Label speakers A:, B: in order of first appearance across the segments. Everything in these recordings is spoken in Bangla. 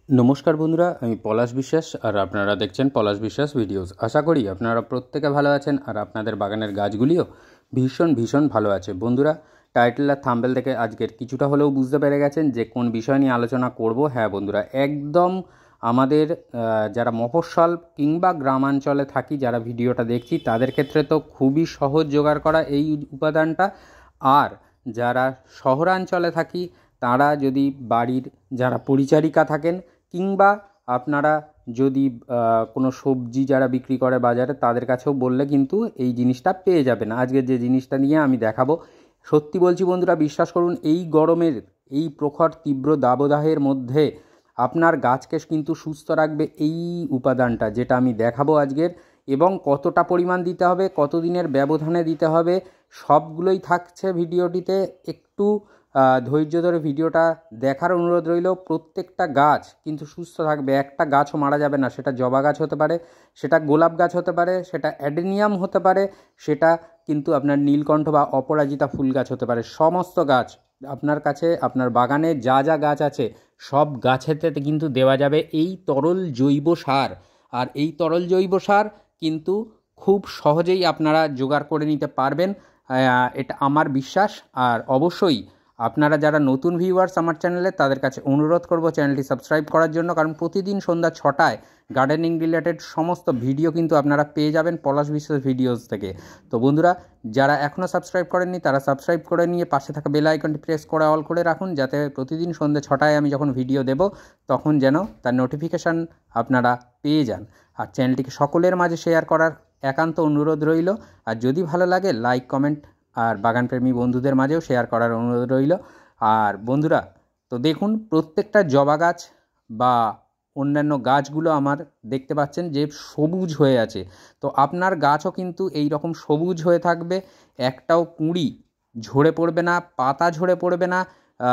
A: নমস্কার বন্ধুরা, আমি পলাশ বিশ্বাস আর আপনারা দেখছেন পলাশ বিশ্বাস ভিডিওস। আশা করি আপনারা প্রত্যেকে ভালো আছেন আর আপনাদের বাগানের গাছগুলিও ভীষণ ভীষণ ভালো আছে। বন্ধুরা, টাইটেল আর থাম্বনেল থেকে আজকের কিছুটা হলেও বুঝতে পেরে গেছেন যে কোন বিষয় নিয়ে আলোচনা করব। হ্যাঁ বন্ধুরা, একদম আমাদের যারা মফস্বল কিংবা গ্রামাঞ্চলে থাকি, যারা ভিডিওটা দেখছি তাদের ক্ষেত্রে তো খুবই সহজ জোগাড় করা এই উপাদানটা। আর যারা শহরাঞ্চলে থাকি তারা যদি বাড়ির যারা পরিচারিকা থাকেন কিংবা আপনারা যদি কোনো সবজি যারা বিক্রি করে বাজারে তাদের কাছেও বললে কিন্তু এই জিনিসটা পেয়ে যাবেন। আজকের যে জিনিসটা নিয়ে আমি দেখাবো, সত্যি বলছি বন্ধুরা, বিশ্বাস করুন, এই গরমের এই প্রখর তীব্র দাবদাহের মধ্যে আপনার গাছকে কিন্তু সুস্থ রাখবে এই উপাদানটা, যেটা আমি দেখাবো আজকের। এবং কতটা পরিমাণ দিতে হবে, কত দিনের ব্যবধানে দিতে হবে, সবগুলোই থাকছে ভিডিওটিতে। একটু ধৈর্য ধরে ভিডিওটা দেখার অনুরোধ রইল। প্রত্যেকটা গাছ কিন্তু সুস্থ থাকবে, একটা গাছও মারা যাবে না। সেটা জবা গাছ হতে পারে, সেটা গোলাপ গাছ হতে পারে, সেটা অ্যাডেনিয়াম হতে পারে, সেটা কিন্তু আপনার নীলকণ্ঠ বা অপরাজিতা ফুল গাছ হতে পারে। সমস্ত গাছ আপনার কাছে, আপনার বাগানে যা যা গাছ আছে সব গাছেতে কিন্তু দেওয়া যাবে এই তরল জৈব সার। আর এই তরল জৈব সার কিন্তু খুব সহজেই আপনারা জোগাড় করে নিতে পারবেন, এটা আমার বিশ্বাস। আর অবশ্যই আপনারা যারা নতুন ভিউয়ার্স আমার চ্যানেলে, তাদের কাছে অনুরোধ করব চ্যানেলটি সাবস্ক্রাইব করার জন্য, কারণ প্রতিদিন সন্ধ্যা 6টায় গার্ডেনিং রিলেটেড সমস্ত ভিডিও কিন্তু আপনারা পেয়ে যাবেন পলাশ বিশ্বাস ভিডিওস থেকে। তো বন্ধুরা, যারা এখনও সাবস্ক্রাইব করেননি তারা সাবস্ক্রাইব করে নিয়ে পাশে থাকা বেল আইকনটি প্রেস করে অল করে রাখুন, যাতে প্রতিদিন সন্ধ্যে 6টায় আমি যখন ভিডিও দেব তখন যেন তার নোটিফিকেশান আপনারা পেয়ে যান। আর চ্যানেলটিকে সকলের মাঝে শেয়ার করার একান্ত অনুরোধ রইল। আর যদি ভালো লাগে লাইক, কমেন্ট আর বাগানপ্রেমী বন্ধুদের মাঝেও শেয়ার করার অনুরোধ রইল। আর বন্ধুরা, তো দেখুন, প্রত্যেকটা জবা গাছ বা অন্যান্য গাছগুলো আমার দেখতে পাচ্ছেন যে সবুজ হয়ে আছে। তো আপনার গাছও কিন্তু এই রকম সবুজ হয়ে থাকবে, একটাও কুঁড়ি ঝরে পড়বে না, পাতা ঝরে পড়বে না,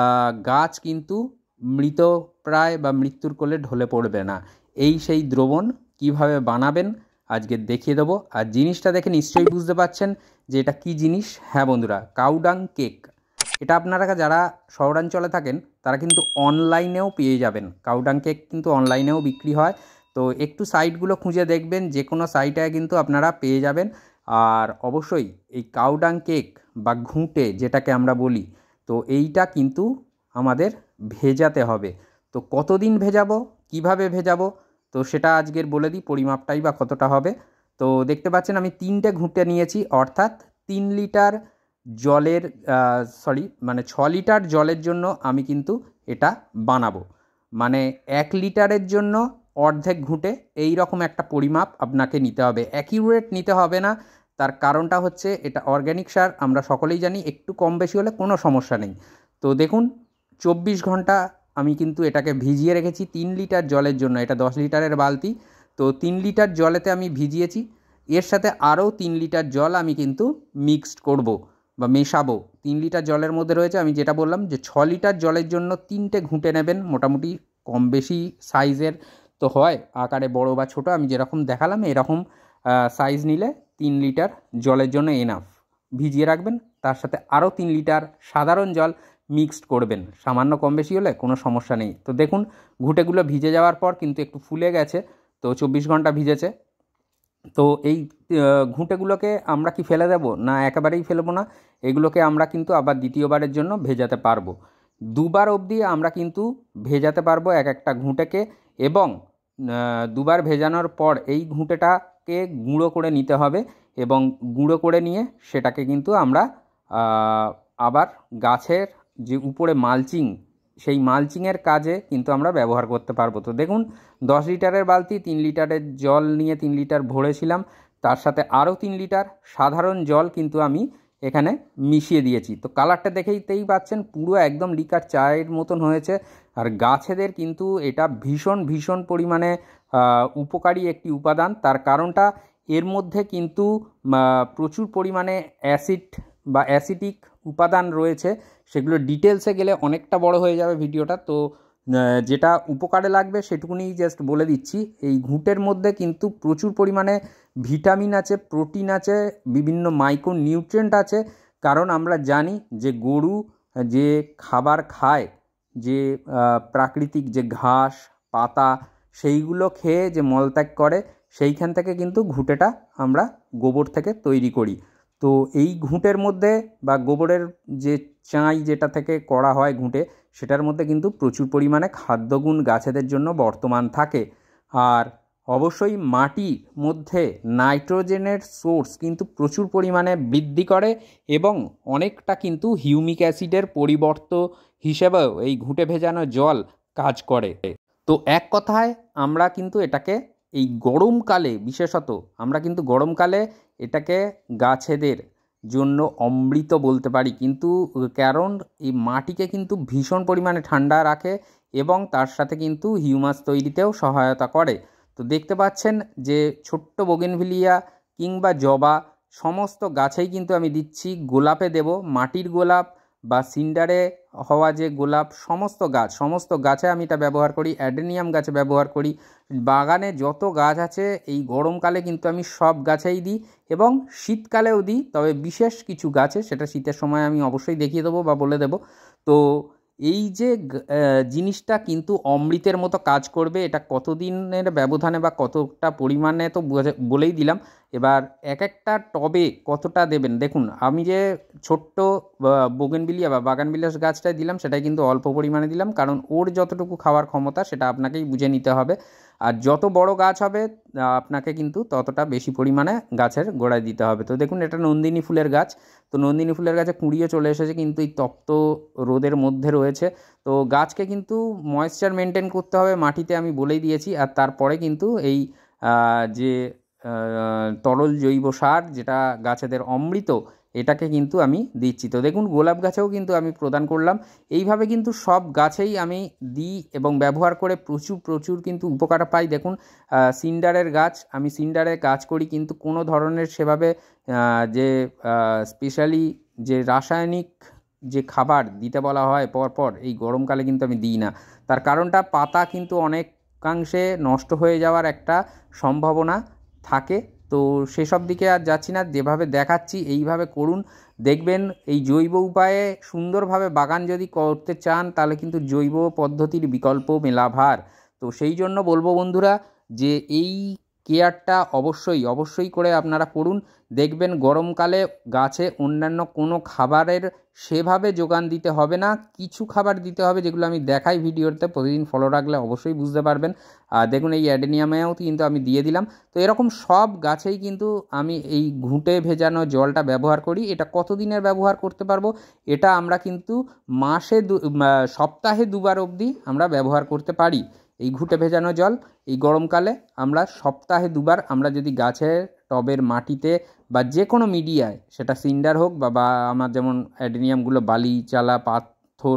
A: গাছ কিন্তু মৃতপ্রায় বা মৃত্যুর কোলে ঢলে পড়বে না। এই সেই দ্রবণ কিভাবে বানাবেন আজকে দেখিয়ে দেবো। আর জিনিসটা দেখে নিশ্চয়ই বুঝতে পারছেন যে এটা কী জিনিস। হ্যাঁ বন্ধুরা, কাউডাং কেক। এটা আপনারা যারা শহরাঞ্চলে থাকেন তারা কিন্তু অনলাইনেও পেয়ে যাবেন। কাউডাং কেক কিন্তু অনলাইনেও বিক্রি হয়। তো একটু সাইটগুলো খুঁজে দেখবেন, যে কোনো সাইটে কিন্তু আপনারা পেয়ে যাবেন। আর অবশ্যই এই কাউডাং কেক বা ঘুঁটে যেটাকে আমরা বলি, তো এইটা কিন্তু আমাদের ভেজাতে হবে। তো কতদিন ভেজাবো, কিভাবে ভেজাবো, তো সেটা আজকের বলে দিই, পরিমাপটাই বা কতটা হবে। তো দেখতে পাচ্ছেন আমি 3টে ঘুঁটে নিয়েছি, অর্থাৎ 3 লিটার জলের 6 লিটার জলের জন্য আমি কিন্তু এটা বানাবো। মানে 1 লিটারের জন্য অর্ধেক ঘুঁটে, এই রকম একটা পরিমাপ আপনাকে নিতে হবে। অ্যাকিউরেট নিতে হবে না, তার কারণটা হচ্ছে এটা অর্গ্যানিক সার, আমরা সকলেই জানি একটু কম বেশি হলে কোনো সমস্যা নেই। তো দেখুন, 24 ঘন্টা আমি কিন্তু এটাকে ভিজিয়ে রেখেছি 3 লিটার জলের জন্য। এটা 10 লিটারের বালতি, তো 3 লিটার জলেতে আমি ভিজিয়েছি। এর সাথে আরও 3 লিটার জল আমি কিন্তু মিক্সড করব বা মেশাবো। 3 লিটার জলের মধ্যে রয়েছে, আমি যেটা বললাম যে 6 লিটার জলের জন্য 3টে ঘুঁটে নেবেন। মোটামুটি কম বেশি সাইজের তো হয়, আকারে বড় বা ছোট, আমি যেরকম দেখালাম এরকম সাইজ নিলে 3 লিটার জলের জন্য এনাফ। ভিজিয়ে রাখবেন, তার সাথে আরও 3 লিটার সাধারণ জল মিক্সড করবেন। সামান্য কম বেশি হলে কোনো সমস্যা নেই। তো দেখুন, ঘুঁটেগুলো ভিজে যাওয়ার পর কিন্তু একটু ফুলে গেছে, তো 24 ঘন্টা ভিজেছে। তো এই ঘুঁটেগুলোকে আমরা কি ফেলে দেব? না, একেবারেই ফেলবো না। এগুলোকে আমরা কিন্তু আবার দ্বিতীয়বারের জন্য ভেজাতে পারবো। 2বার অবধি আমরা কিন্তু ভেজাতে পারবো এক একটা ঘুঁটেকে। এবং 2বার ভেজানোর পর এই ঘুঁটেটাকে গুঁড়ো করে নিতে হবে, এবং গুঁড়ো করে নিয়ে সেটাকে কিন্তু আমরা আবার গাছের যে উপরে মালচিং, সেই মালচিংয়ের কাজে কিন্তু আমরা ব্যবহার করতে পারবো। তো দেখুন, 10 লিটারের বালতি, 3 লিটারের জল নিয়ে 3 লিটার ভরেছিলাম, তার সাথে আরও 3 লিটার সাধারণ জল কিন্তু আমি এখানে মিশিয়ে দিয়েছি। তো কালারটা দেখেইতেই পাচ্ছেন, পুরো একদম লিকার চায়ের মতন হয়েছে। আর গাছেদের কিন্তু এটা ভীষণ ভীষণ পরিমাণে উপকারী একটি উপাদান। তার কারণটা, এর মধ্যে কিন্তু প্রচুর পরিমাণে অ্যাসিড বা অ্যাসিডিক উপাদান রয়েছে। সেগুলো ডিটেলসে গেলে অনেকটা বড় হয়ে যাবে ভিডিওটা। তো যেটা উপকারে লাগবে সেটুকুনি জাস্ট বলে দিচ্ছি। এই ঘুঁটের মধ্যে কিন্তু প্রচুর পরিমাণে ভিটামিন আছে, প্রোটিন আছে, বিভিন্ন মাইক্রো নিউট্রিয়েন্ট আছে। কারণ আমরা জানি যে গরু যে খাবার খায়, যে প্রাকৃতিক যে ঘাস, পাতা সেইগুলো খেয়ে যে মলত্যাগ করে সেইখান থেকে কিন্তু ঘুঁটেটা আমরা গোবর থেকে তৈরি করি। তো এই ঘুঁটের মধ্যে বা গোবরের যে চাঁই যেটা থেকে করা হয় ঘুঁটে, সেটার মধ্যে কিন্তু প্রচুর পরিমাণে খাদ্যগুণ গাছেদের জন্য বর্তমান থাকে। আর অবশ্যই মাটির মধ্যে নাইট্রোজেনের সোর্স কিন্তু প্রচুর পরিমাণে বৃদ্ধি করে এবং অনেকটা কিন্তু হিউমিক অ্যাসিডের পরিবর্তন হিসেবেও এই ঘুঁটে ভেজানো জল কাজ করে। তো এক কথায় আমরা কিন্তু এটাকে এই গরমকালে বিশেষত আমরা কিন্তু গরমকালে এটাকে গাছেদের জন্য অমৃত বলতে পারি, কিন্তু কারণ এই মাটিকে কিন্তু ভীষণ পরিমাণে ঠান্ডা রাখে এবং তার সাথে কিন্তু হিউমাস তৈরিতেও সহায়তা করে। তো দেখতে পাচ্ছেন যে ছোট্ট বোগেনভিলিয়া কিংবা জবা সমস্ত গাছেই কিন্তু আমি দিচ্ছি। গোলাপে দেব, মাটির গোলাপ বা সিন্ডারে হওয়া যে গোলাপ, সমস্ত গাছে আমি এটা ব্যবহার করি। অ্যাডেনিয়াম গাছে ব্যবহার করি। বাগানে যত গাছ আছে এই গরমকালে কিন্তু আমি সব গাছেই দিই এবং শীতকালেও দিই, তবে বিশেষ কিছু গাছে সেটা শীতের সময় আমি অবশ্যই দেখিয়ে দেবো বা বলে দেবো। তো এই যে জিনিসটা কিন্তু অমৃতের মতো কাজ করবে, এটা কতদিনের ব্যবধানে বা কতটা পরিমাণে তো বলেই দিলাম। এবার এক একটা টবে কতটা দেবেন দেখুন, আমি যে ছোট্ট বোগেনভিলিয়া বা বাগানবিলাস গাছটায় দিলাম সেটাই কিন্তু অল্প পরিমাণে দিলাম, কারণ ওর যতটুকু খাওয়ার ক্ষমতা সেটা আপনাকেই বুঝে নিতে হবে। আর যত বড় গাছ হবে আপনাকে কিন্তু ততটা বেশি পরিমাণে গাছের গোড়ায় দিতে হবে। তো দেখুন এটা নন্দিনী ফুলের গাছ, তো নন্দিনী ফুলের গাছে কুঁড়িয়ে চলে এসেছে কিন্তু এই তপ্ত রোদের মধ্যে রয়েছে। তো গাছকে কিন্তু ময়েশ্চার মেনটেন করতে হবে মাটিতে, আমি বলেই দিয়েছি। আর তারপরে কিন্তু এই যে তরল জৈব সার যেটা গাছেদের অমৃত, এটাকে কিন্তু আমি দিচ্ছি। তো দেখুন গোলাপ গাছেও কিন্তু আমি প্রদান করলাম। এইভাবে কিন্তু সব গাছেই আমি দিই এবং ব্যবহার করে প্রচুর কিন্তু উপকার পাই। দেখুন সিন্ডারের গাছ, আমি সিন্ডারে গাছ করি কিন্তু কোনো ধরনের সেভাবে যে স্পেশালি যে রাসায়নিক যে খাবার দিতে বলা হয় পরপর এই গরমকালে কিন্তু আমি দিই না। তার কারণটা পাতা কিন্তু অনেকাংশে নষ্ট হয়ে যাওয়ার একটা সম্ভাবনা থাকে। তো সেসব দিকে আর যাচ্ছি না, যেভাবে দেখাচ্ছি এইভাবে করুন, দেখবেন এই জৈব উপায়ে সুন্দরভাবে বাগান যদি করতে চান তাহলে কিন্তু জৈব পদ্ধতির বিকল্প মেলাভার। তো সেই জন্য বলবো বন্ধুরা যে এই কেয়ারটা অবশ্যই করে আপনারা করুন। দেখবেন গরমকালে গাছে অন্যান্য কোনো খাবারের সেভাবে যোগান দিতে হবে না, কিছু খাবার দিতে হবে যেগুলো আমি দেখাই ভিডিওতে, প্রতিদিন ফলো রাখলে অবশ্যই বুঝতে পারবেন। আর দেখুন এই অ্যাডেনিয়ামেও কিন্তু আমি দিয়ে দিলাম। তো এরকম সব গাছেই কিন্তু আমি এই ঘুঁটে ভেজানো জলটা ব্যবহার করি। এটা কতদিনের ব্যবহার করতে পারবো, এটা আমরা কিন্তু সপ্তাহে 2 বার অবধি আমরা ব্যবহার করতে পারি। এই ঘুঁটে ভেজানো জল এই গরমকালে আমরা সপ্তাহে 2 বার আমরা যদি গাছের টবের মাটিতে বা যে কোনো মিডিয়ায়, সেটা সিন্ডার হোক বা আমার যেমন অ্যাডেনিয়ামগুলো বালি চালা পাথর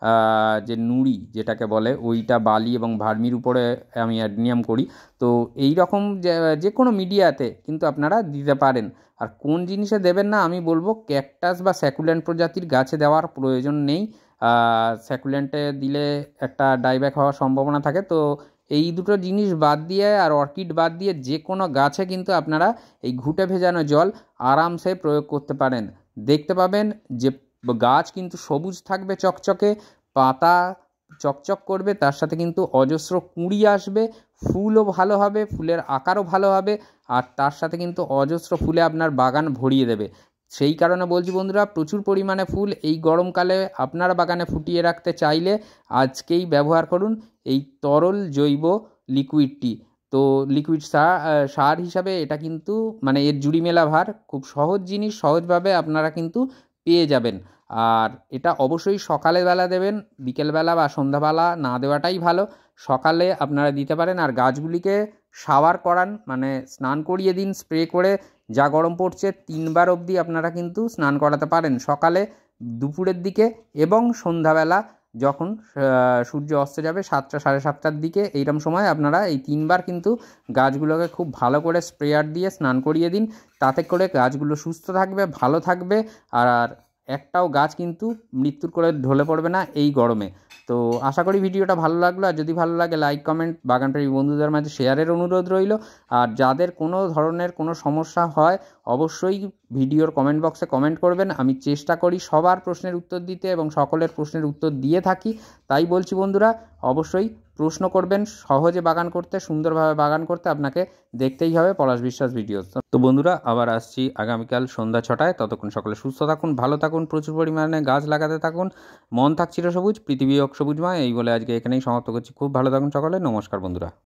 A: যে নুড়ি যেটাকে বলে ওইটা বালি এবং ভার্মির উপরে আমি অ্যাডেনিয়াম করি। তো এই রকম যে কোনো মিডিয়াতে কিন্তু আপনারা দিতে পারেন। আর কোন জিনিসে দেবেন না আমি বলবো, ক্যাকটাস বা স্যাকুল্যান্ট প্রজাতির গাছে দেওয়ার প্রয়োজন নেই। স্যাকুল্যান্টে দিলে একটা ডাইব্যাক হওয়ার সম্ভাবনা থাকে। তো এই দুটো জিনিস বাদ দিয়ে আর অর্কিড বাদ দিয়ে যে কোনো গাছে কিন্তু আপনারা এই ঘুঁটে ভেজানো জল আরামসে প্রয়োগ করতে পারেন। দেখতে পাবেন যে গাছ কিন্তু সবুজ থাকবে চকচকে, পাতা চকচক করবে, তার সাথে কিন্তু অজস্র কুঁড়ি আসবে, ফুলও ভালো হবে, ফুলের আকারও ভালো হবে, আর তার সাথে কিন্তু অজস্র ফুলে আপনার বাগান ভরিয়ে দেবে। সেই কারণে বলছি বন্ধুরা, প্রচুর পরিমাণে ফুল এই গরমকালে আপনার বাগানে ফুটিয়ে রাখতে চাইলে আজকেই ব্যবহার করুন এই তরল জৈব লিকুইডটি। তো লিকুইড সার হিসাবে এটা কিন্তু মানে এর জুড়ি মেলা ভার, খুব সহজ জিনিস, সহজভাবে আপনারা কিন্তু পেয়ে যাবেন। আর এটা অবশ্যই সকালে বেলা দেবেন, বিকেলবেলা বা সন্ধ্যাবেলা না দেওয়াটাই ভালো। সকালে আপনারা দিতে পারেন। আর গাছগুলিকে শাওয়ার করান, মানে স্নান করিয়ে দিন স্প্রে করে। যা গরম পড়ছে 3 বার অবধি আপনারা কিন্তু স্নান করাতে পারেন, সকালে, দুপুরের দিকে এবং সন্ধ্যাবেলা যখন সূর্য অস্ত যাবে 7টা 7:30টার দিকে, এইরকম সময় আপনারা এই 3 বার কিন্তু গাছগুলোকে খুব ভালো করে স্প্রেয়ার দিয়ে স্নান করিয়ে দিন। তাতে করে গাছগুলো সুস্থ থাকবে, ভালো থাকবে, আর একটাও গাছ কিন্তু মৃত্যুর করে ঢলে পড়বে না এই গরমে। তো আশা করি ভিডিওটা ভালো লাগলো। আর যদি ভালো লাগে লাইক কমেন্ট, বাগানপ্রেমী বন্ধুদের মাঝে শেয়ারের অনুরোধ রইল। আর যাদের কোনো ধরনের কোনো সমস্যা হয় অবশ্যই ভিডিওর কমেন্ট বক্সে কমেন্ট করবেন। আমি চেষ্টা করি সবার প্রশ্নের উত্তর দিতে এবং সকলের প্রশ্নের উত্তর দিয়ে থাকি। তাই বলছি বন্ধুরা, অবশ্যই প্রশ্ন করবেন সহজে বাগান করতে, সুন্দরভাবে বাগান করতে আপনাকে দেখতেই হবে পলাশ বিশ্বাস ভিডিওস। তো বন্ধুরা আবার আসছি আগামীকাল সন্ধ্যা 6টায়। ততক্ষণ সকলে সুস্থ থাকুন, ভালো থাকুন, প্রচুর পরিমাণে গাছ লাগাতে থাকুন। মন থাক চিরসবুজ, পৃথিবী হোক সবুজময়, এই বলে আজকে এখানেই সমাপ্ত করছি। খুব ভালো থাকুন সকলে। নমস্কার বন্ধুরা।